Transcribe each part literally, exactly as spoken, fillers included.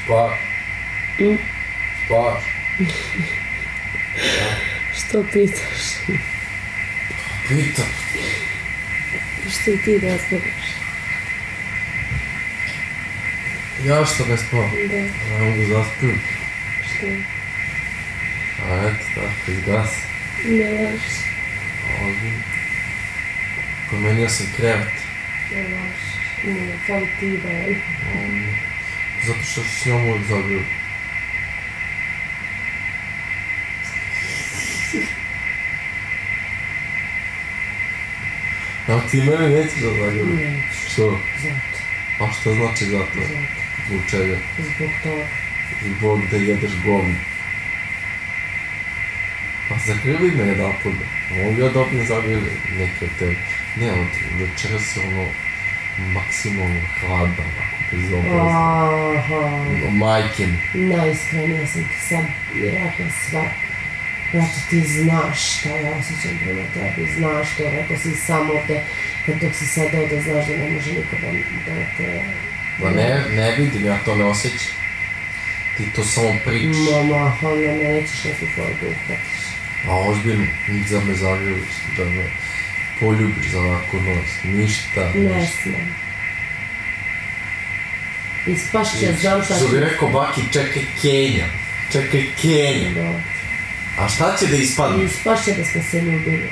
Spaš? Spaš? Što pitaš? Pitam. Što i ti ne spavaš? Ja što ne spavam? Da. Ne mogu zaspim. Što? A eto, tako, izgasi. Ne lažiš. Ozbiljno. Promenio sam krevet. Ne lažiš. Ne, fali ti da je. Zato što se s njom uvijek zagrli. A ti mene nećeš da zagrli? Neću. Što? Zato. A što znači zato? Zato. Zbog čega? Zbog toga. Zbog da jedeš govno. Pa zagrli me jedan put. Mogu ja dobim zagrli neke od tebe. Ne, od večera se ono maksimalno hladan, ako bezobrazno. Aha. Majke mi. Najiskrenija sam ti sad i rekla sve. Znači ti znaš šta ja osjećam prema tebi, znaš to, rekao si sam ovde, kad dok si sedao da znaš da ne može niko da te... Pa ne, ne vidim, ja to ne osjećam. Ti to samo pričaš. Mama, onda me nećeš neku fordu uhvatiš. A ozbiljno, da me zagrliš, da me poljubiš za ovako noć, ništa. Ne smem. Ispašće, znam šta ću... Što bi rekao baki, čekaj Kenja, čekaj Kenja. Dobro. A šta će da ispadne? Ispašće da smo se ljubili.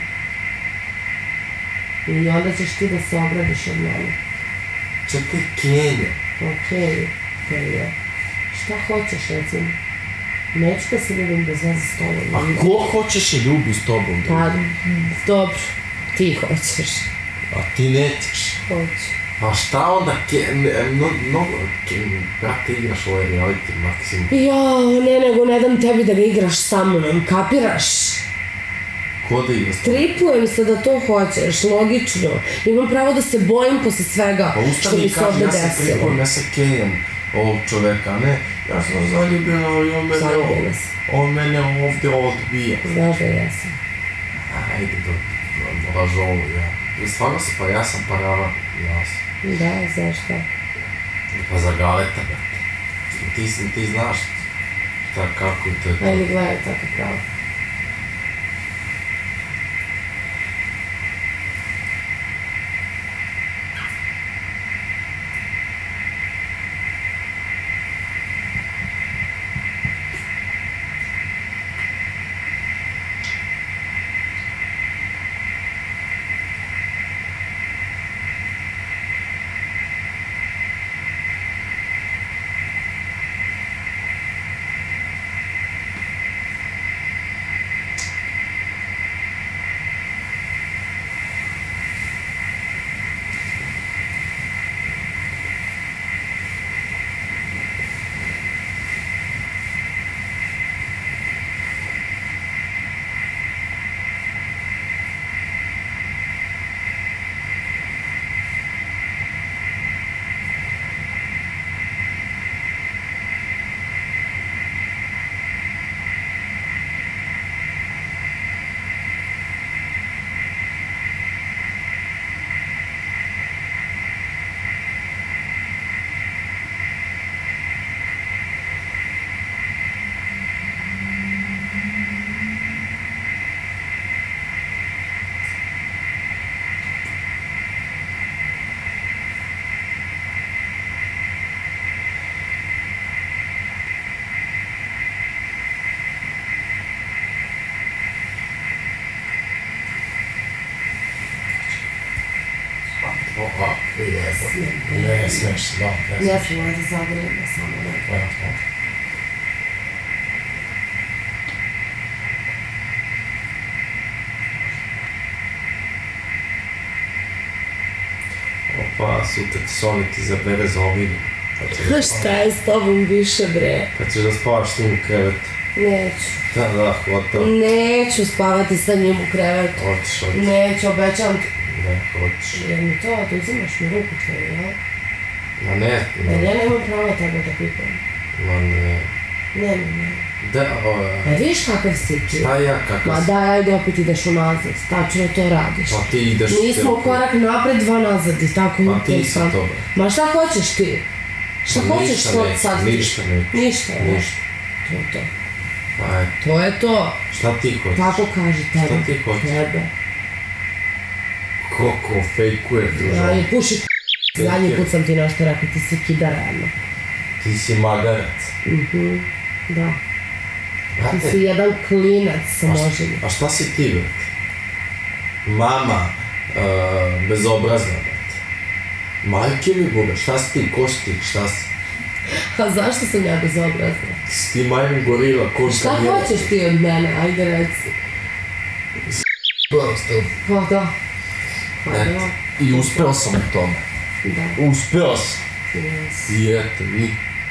I onda ćeš ti da se obradiš od mene. Čekaj Kenja. Okej, to je. Šta hoćeš, recimo? Neću da se ljubim bez veze s tobom. A ko hoćeš se ljubi s tobom? Pa, dobro, ti hoćeš. A ti nećeš. Hoću. A šta onda Kenja, mnogo, brate, igraš ovaj reality maksimum. Jao, ne, nego ne dam tebi da ga igraš sa mnom, kapiraš? Ko da igraš? Tripujem se da to hoćeš, logično. Imam pravo da se bojim posle svega što mi se ovde desilo. Ja se tripujem, ja se Kenjam ovog čoveka, ne? Ja sam zaljubljena i on mene, Zaljubljena si. on mene ovde odbija. Znaš da jesam. Ajde, da lažovu, ja. I stvarno se, pa ja sam paravan, ja sam. Da, znaš šta? Pa za galeta, brate. Ti, ti znaš šta, kako to je to. Ajde, gledaj tako pravo. Ne smeš, da, ne smeš. Ne smijemo da zagrljamo samo, ne. Evo, evo. Opa, sutra ti Soni ti zabere za ovinu. Šta je s tobom više, bre? Pa ćeš da spavaš s njim u krevetu. Neću. Da, da, hvatao. Neću spavati sa njim u krevetu. Hoćeš, hoćeš. Neću, obećam ti. Ne, hoćeš. Jer mi to, da uzimaš mi ruku tvoju, jel? Ma ne, Jer ne. ja nemam pravo tebe da pipam. Ma ne. Nemam, ne. Da, o... E, vidiš kakav si ti? Šta ja, kakav Ma si? daj, ajde opet ideš unazad. Tačno to radiš. Pa ti ideš... Mi smo korak napred, dva nazad i tako... Pa ti si to, bre. Ma šta hoćeš ti? Šta hoćeš to sad? Ništa neću. Ništa, ne? Ništa. To je to. Pa je. To je to. Šta ti hoćeš? Tako kaže tebe. Šta ti hoćeš? Tebe. Koko fejkuje tu Ja ženu. je puši zadnji put sam ti nešto rekao, ti si kidarano. Ti si magarac. Mhm, da. Ti Brate, si jedan klinac sa moženjem. a šta si ti, brate? Mama, uh, bezobrazna, brate. Majke mi boga, šta si ti, ko si ti, šta si? A zašto sam ja bezobrazna? Si ti majmun gorila, ko Šta šta nije? hoćeš ti od mene? Ajde reci. Prosto. Pa da. Pa da. Eto, i uspeo sam u tome. Da. Uspeo sam. Yes. I eto, i...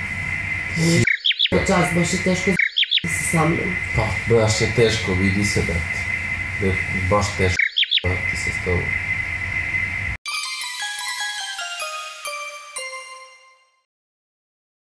Čas, baš je teško si sa mnom. Pa, baš je teško, vidi se, brate. Da je baš teško, brate, se s tobom.